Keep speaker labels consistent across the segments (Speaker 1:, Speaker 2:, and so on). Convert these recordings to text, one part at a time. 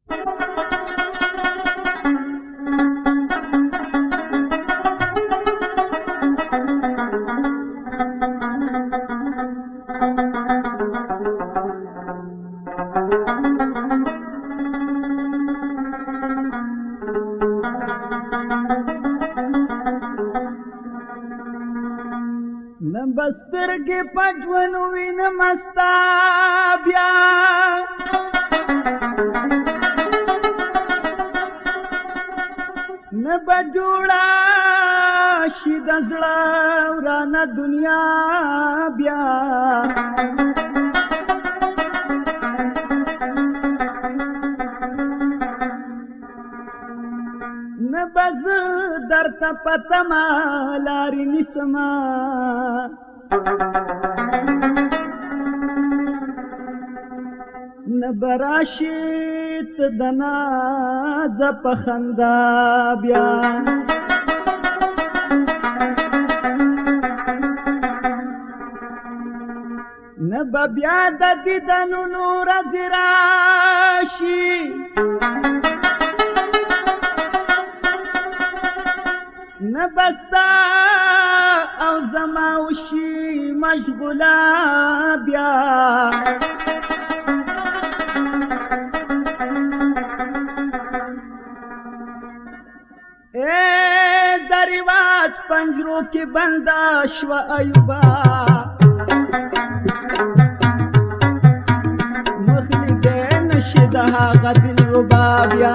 Speaker 1: बस्तरगे पजवनु विन मस्ता ब्या न बजोड़ा शिदजड़ा राना दुनिया ब्या न बज दर्त पतमा लारी निसमा न बराशित दना जप खंदा ब्या न बब्या ददिदनु नूर जिराशी न बस्ता او زماوشی مشغولا بیا اے دریوات پنجروں کی بندہ شو ایوبا مخلی دے نشدہا غدل ربا بیا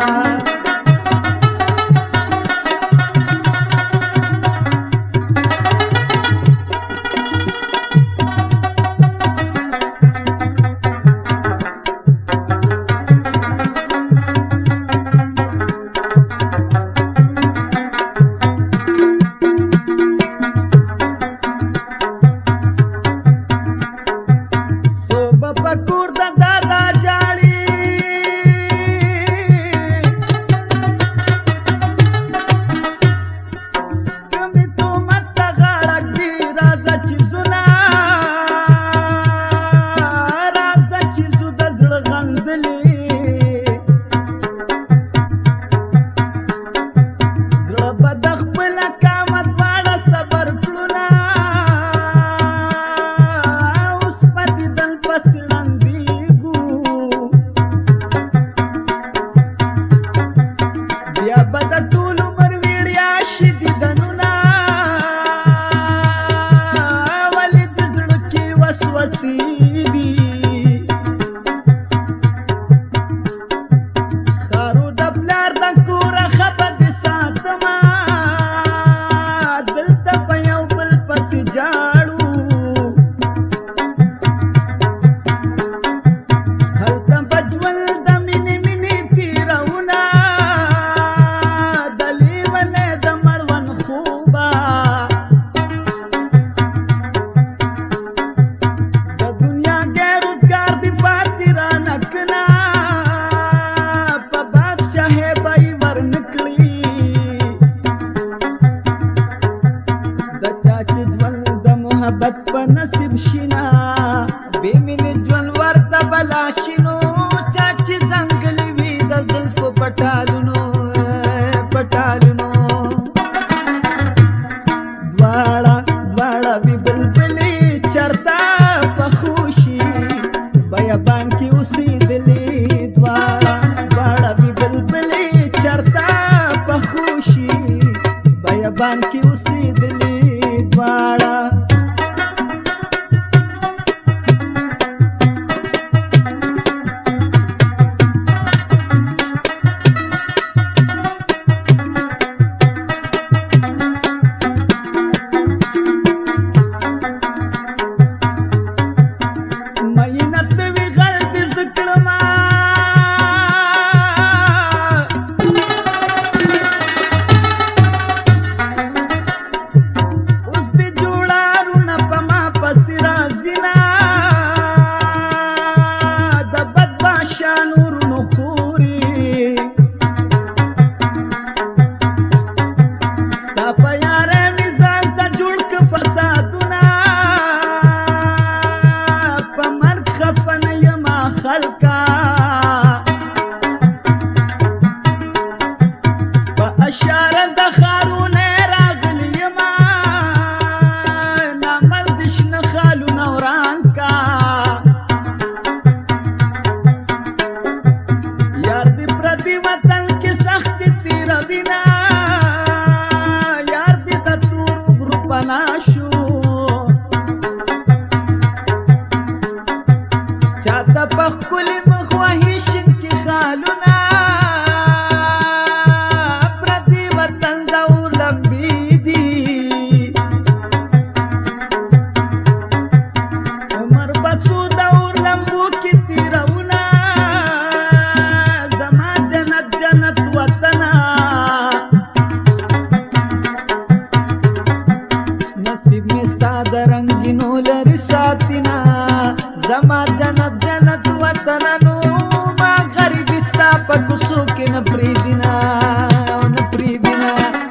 Speaker 1: پکسو کې نه پریدینا نه پریدینا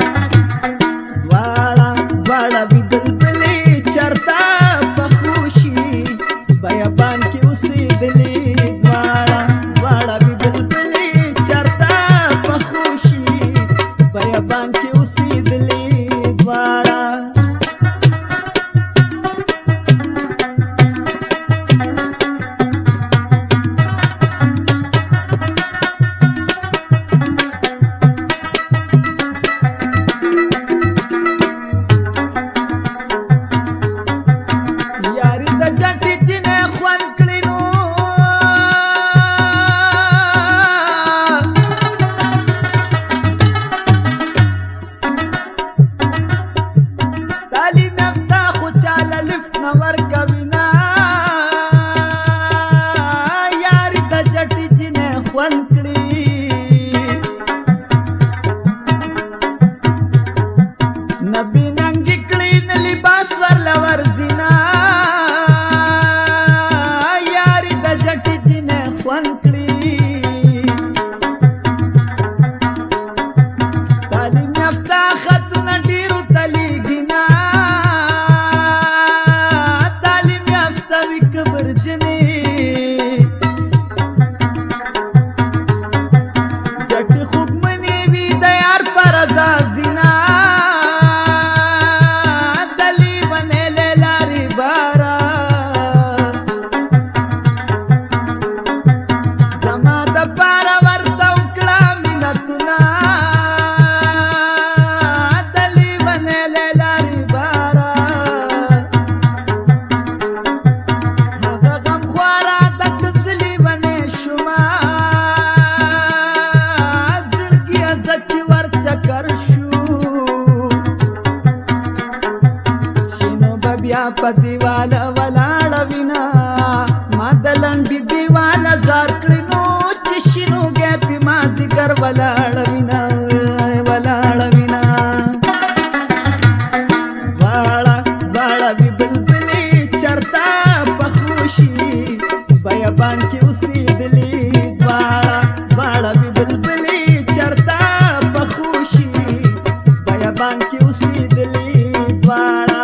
Speaker 1: دواړه بدل بلې چرتا پخوشي بیابان کې اوسېدلې دواړه بدل بلې چرتا پخوشي بیابان کې اوسېدلې دواړه په دیواله ولاړه وینا ما د لنډې دیواله زار کړي نو چې شینوګی پې ما ذکر ولاړه وینا دواړه وي بلبلې چرته پخوشي بیابان کې اوسېدلې دواړه وي بلبلې چرته پخوشي بیابان کې اوسېدلې دواړه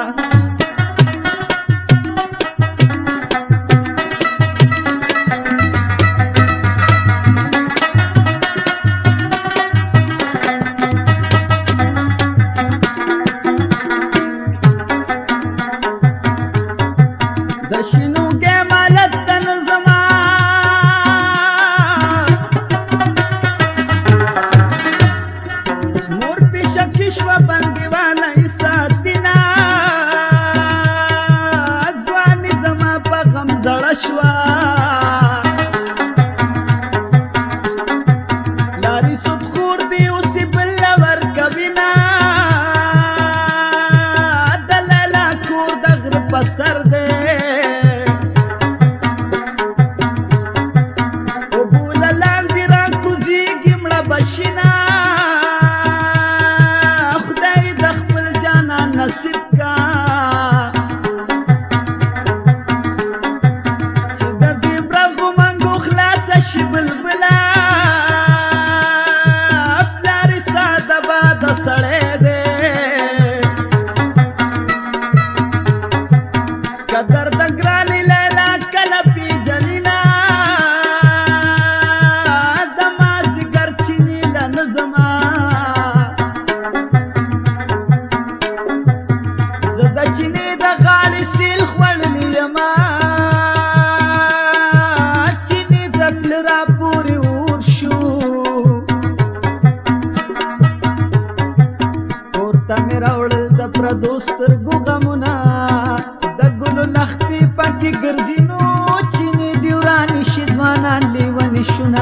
Speaker 1: دوستر گو غمونا د ګلو لختې پکې ګرځي نو چینې دي ورانې شي ځوانان لیونې شونا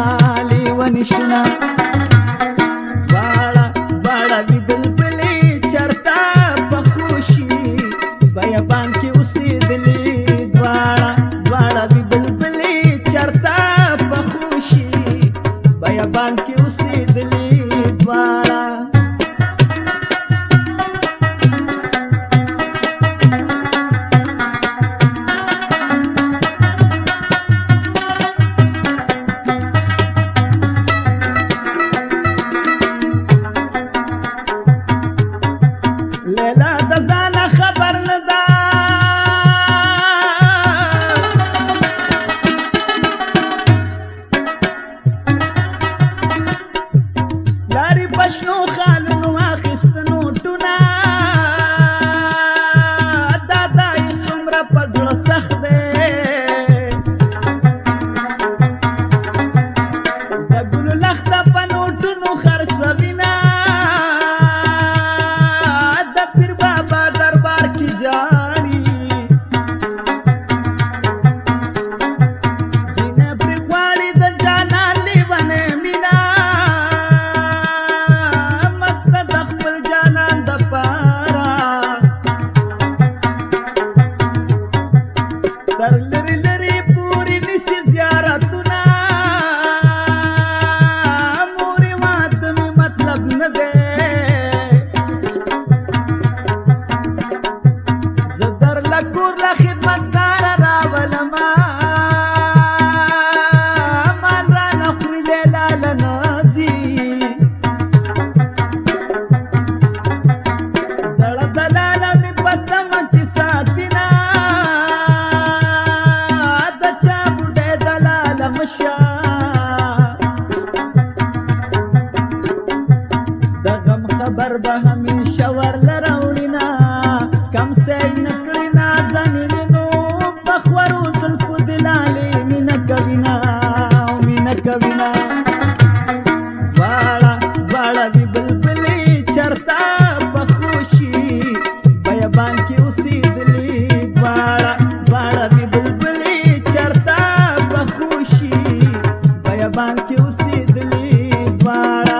Speaker 1: دواړه وي بلبلې چرته پخوشي بیابان کې اوسېدلې دواړه وي بلبلې چرته پخوشي بیابان کې اوسېدلې دواړه زر به همیشه ورلروړینا کم سیل نکړینا ځنینو بخورو زلفو دلالې مینه کوینا مینه کوینا دواړه دواړه وی بلبلې چرته په خوشي بیابان کې اوسېدلې دواړه دواړه وی بلبلې چرته په خوشي بیابان کې اوسېدلې دواړه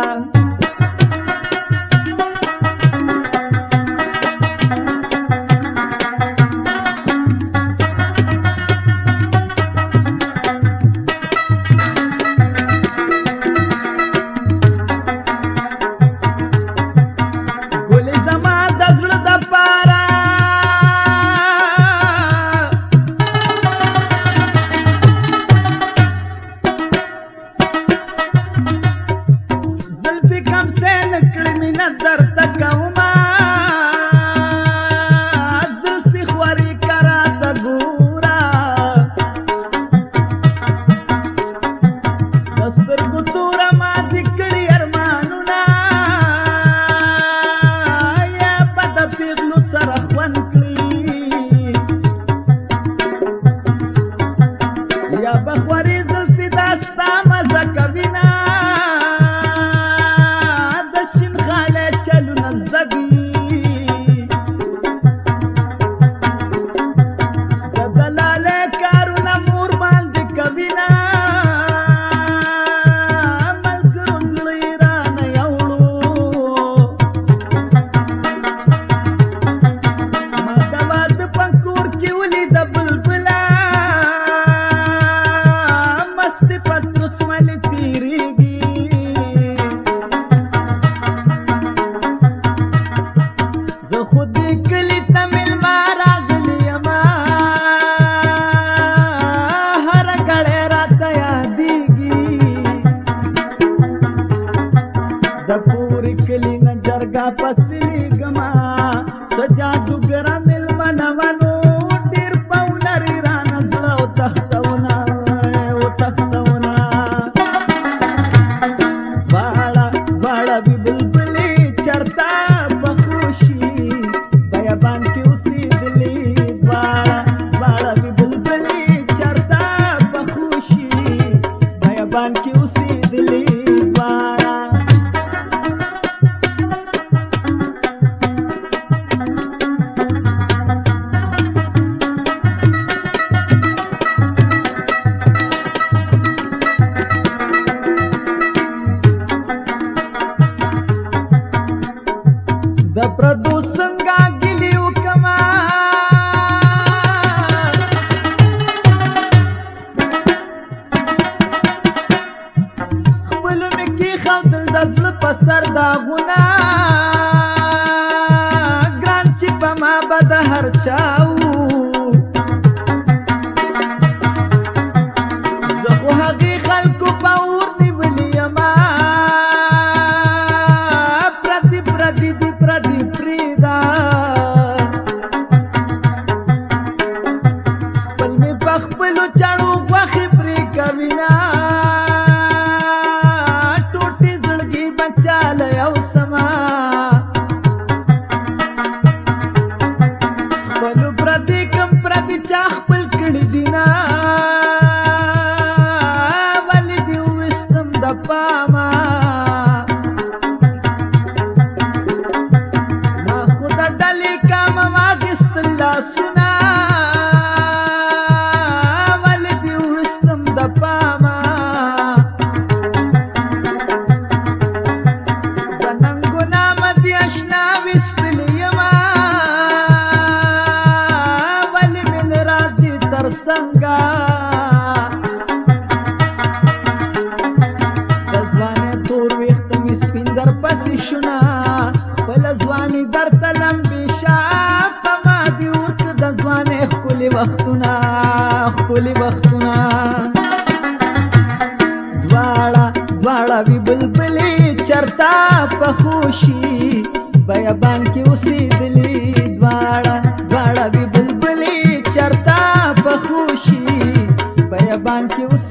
Speaker 1: بیابان کې اوسېدلې دواړه دواړه وی بلبلې چرته په خوشي بیابان کې